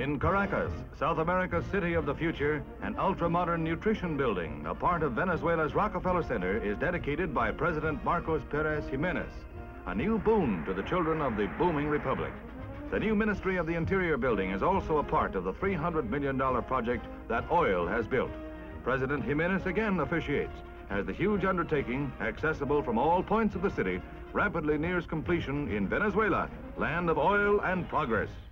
In Caracas, South America's city of the future, an ultra-modern nutrition building, a part of Venezuela's Rockefeller Center, is dedicated by President Marcos Perez Jimenez, a new boon to the children of the booming republic. The new Ministry of the Interior building is also a part of the $300 million project that oil has built. President Jimenez again officiates as the huge undertaking, accessible from all points of the city, rapidly nears completion in Venezuela, land of oil and progress.